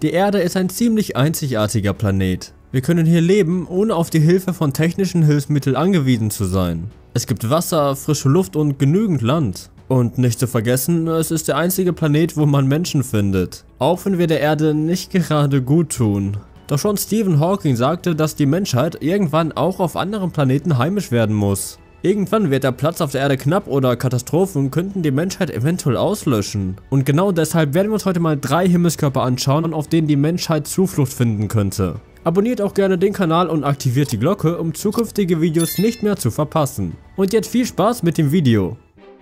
Die Erde ist ein ziemlich einzigartiger Planet. Wir können hier leben, ohne auf die Hilfe von technischen Hilfsmitteln angewiesen zu sein. Es gibt Wasser, frische Luft und genügend Land. Und nicht zu vergessen, es ist der einzige Planet, wo man Menschen findet. Auch wenn wir der Erde nicht gerade gut tun. Doch schon Stephen Hawking sagte, dass die Menschheit irgendwann auch auf anderen Planeten heimisch werden muss. Irgendwann wird der Platz auf der Erde knapp oder Katastrophen könnten die Menschheit eventuell auslöschen. Und genau deshalb werden wir uns heute mal 3 Himmelskörper anschauen, auf denen die Menschheit Zuflucht finden könnte. Abonniert auch gerne den Kanal und aktiviert die Glocke, um zukünftige Videos nicht mehr zu verpassen. Und jetzt viel Spaß mit dem Video.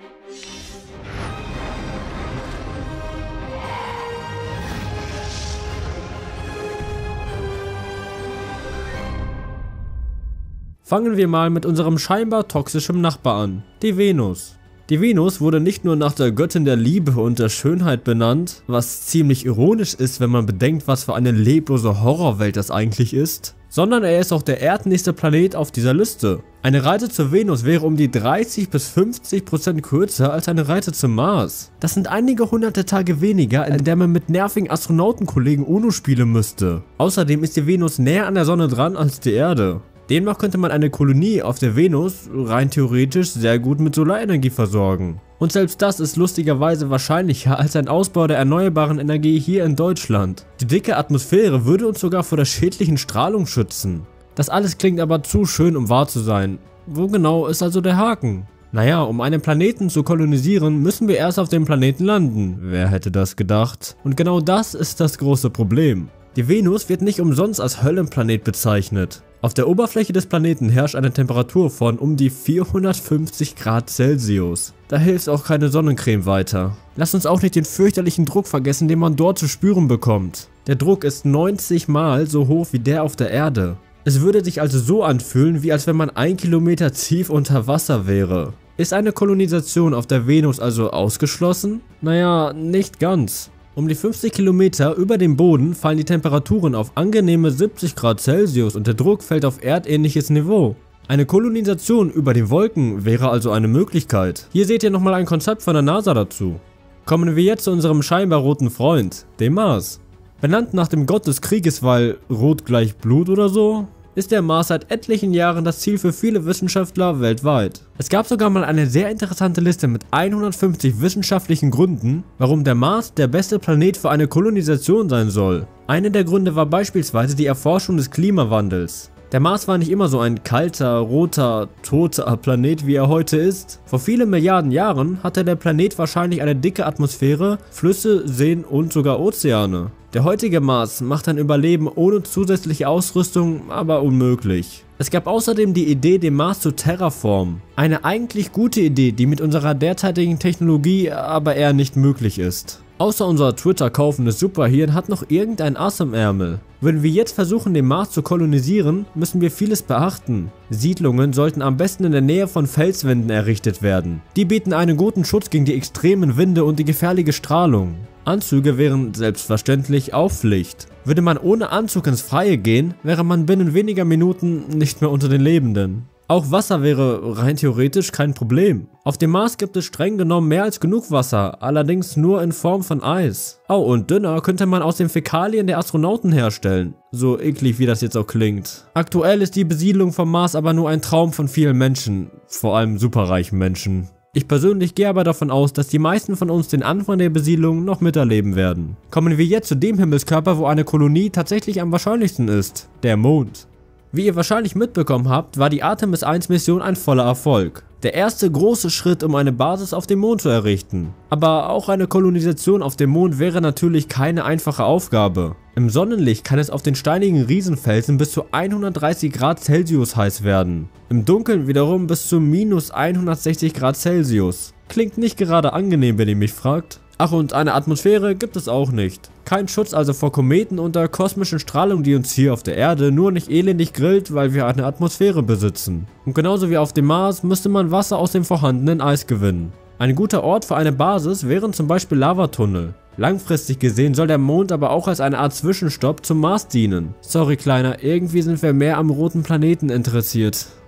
Fangen wir mal mit unserem scheinbar toxischen Nachbar an, die Venus. Die Venus wurde nicht nur nach der Göttin der Liebe und der Schönheit benannt, was ziemlich ironisch ist, wenn man bedenkt, was für eine leblose Horrorwelt das eigentlich ist, sondern er ist auch der erdnächste Planet auf dieser Liste. Eine Reise zur Venus wäre um die 30-50% kürzer als eine Reise zum Mars. Das sind einige hunderte Tage weniger, in der man mit nervigen Astronautenkollegen UNO spielen müsste. Außerdem ist die Venus näher an der Sonne dran als die Erde. Demnach könnte man eine Kolonie auf der Venus rein theoretisch sehr gut mit Solarenergie versorgen. Und selbst das ist lustigerweise wahrscheinlicher als ein Ausbau der erneuerbaren Energie hier in Deutschland. Die dicke Atmosphäre würde uns sogar vor der schädlichen Strahlung schützen. Das alles klingt aber zu schön, um wahr zu sein. Wo genau ist also der Haken? Naja, um einen Planeten zu kolonisieren, müssen wir erst auf dem Planeten landen. Wer hätte das gedacht? Und genau das ist das große Problem. Die Venus wird nicht umsonst als Höllenplanet bezeichnet. Auf der Oberfläche des Planeten herrscht eine Temperatur von um die 450 Grad Celsius. Da hilft auch keine Sonnencreme weiter. Lass uns auch nicht den fürchterlichen Druck vergessen, den man dort zu spüren bekommt. Der Druck ist 90 Mal so hoch wie der auf der Erde. Es würde sich also so anfühlen, wie als wenn man 1 Kilometer tief unter Wasser wäre. Ist eine Kolonisation auf der Venus also ausgeschlossen? Naja, nicht ganz. Um die 50 Kilometer über dem Boden fallen die Temperaturen auf angenehme 70 Grad Celsius und der Druck fällt auf erdähnliches Niveau. Eine Kolonisation über den Wolken wäre also eine Möglichkeit. Hier seht ihr nochmal ein Konzept von der NASA dazu. Kommen wir jetzt zu unserem scheinbar roten Freund, dem Mars. Benannt nach dem Gott des Krieges, weil Rot gleich Blut oder so, ist der Mars seit etlichen Jahren das Ziel für viele Wissenschaftler weltweit. Es gab sogar mal eine sehr interessante Liste mit 150 wissenschaftlichen Gründen, warum der Mars der beste Planet für eine Kolonisation sein soll. Einer der Gründe war beispielsweise die Erforschung des Klimawandels. Der Mars war nicht immer so ein kalter, roter, toter Planet, wie er heute ist. Vor vielen Milliarden Jahren hatte der Planet wahrscheinlich eine dicke Atmosphäre, Flüsse, Seen und sogar Ozeane. Der heutige Mars macht ein Überleben ohne zusätzliche Ausrüstung aber unmöglich. Es gab außerdem die Idee, den Mars zu terraformen. Eine eigentlich gute Idee, die mit unserer derzeitigen Technologie aber eher nicht möglich ist. Außer unser Twitter-kaufendes Superhirn hat noch irgendein Ass im Ärmel. Wenn wir jetzt versuchen, den Mars zu kolonisieren, müssen wir vieles beachten. Siedlungen sollten am besten in der Nähe von Felswänden errichtet werden. Die bieten einen guten Schutz gegen die extremen Winde und die gefährliche Strahlung. Anzüge wären selbstverständlich auch Pflicht. Würde man ohne Anzug ins Freie gehen, wäre man binnen weniger Minuten nicht mehr unter den Lebenden. Auch Wasser wäre rein theoretisch kein Problem. Auf dem Mars gibt es streng genommen mehr als genug Wasser, allerdings nur in Form von Eis. Oh, und Dünner könnte man aus den Fäkalien der Astronauten herstellen. So eklig wie das jetzt auch klingt. Aktuell ist die Besiedlung vom Mars aber nur ein Traum von vielen Menschen, vor allem superreichen Menschen. Ich persönlich gehe aber davon aus, dass die meisten von uns den Anfang der Besiedlung noch miterleben werden. Kommen wir jetzt zu dem Himmelskörper, wo eine Kolonie tatsächlich am wahrscheinlichsten ist, der Mond. Wie ihr wahrscheinlich mitbekommen habt, war die Artemis 1 Mission ein voller Erfolg. Der erste große Schritt, um eine Basis auf dem Mond zu errichten. Aber auch eine Kolonisation auf dem Mond wäre natürlich keine einfache Aufgabe. Im Sonnenlicht kann es auf den steinigen Riesenfelsen bis zu 130 Grad Celsius heiß werden. Im Dunkeln wiederum bis zu minus 160 Grad Celsius. Klingt nicht gerade angenehm, wenn ihr mich fragt. Ach, und eine Atmosphäre gibt es auch nicht. Kein Schutz also vor Kometen und der kosmischen Strahlung, die uns hier auf der Erde nur nicht elendig grillt, weil wir eine Atmosphäre besitzen. Und genauso wie auf dem Mars müsste man Wasser aus dem vorhandenen Eis gewinnen. Ein guter Ort für eine Basis wären zum Beispiel Lavatunnel. Langfristig gesehen soll der Mond aber auch als eine Art Zwischenstopp zum Mars dienen. Sorry Kleiner, irgendwie sind wir mehr am roten Planeten interessiert.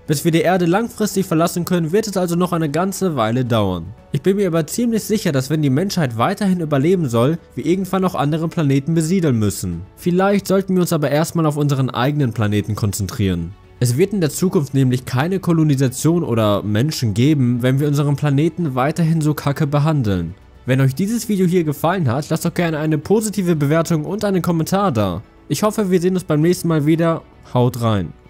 Bis wir die Erde langfristig verlassen können, wird es also noch eine ganze Weile dauern. Ich bin mir aber ziemlich sicher, dass wenn die Menschheit weiterhin überleben soll, wir irgendwann auch andere Planeten besiedeln müssen. Vielleicht sollten wir uns aber erstmal auf unseren eigenen Planeten konzentrieren. Es wird in der Zukunft nämlich keine Kolonisation oder Menschen geben, wenn wir unseren Planeten weiterhin so kacke behandeln. Wenn euch dieses Video hier gefallen hat, lasst doch gerne eine positive Bewertung und einen Kommentar da. Ich hoffe, wir sehen uns beim nächsten Mal wieder. Haut rein.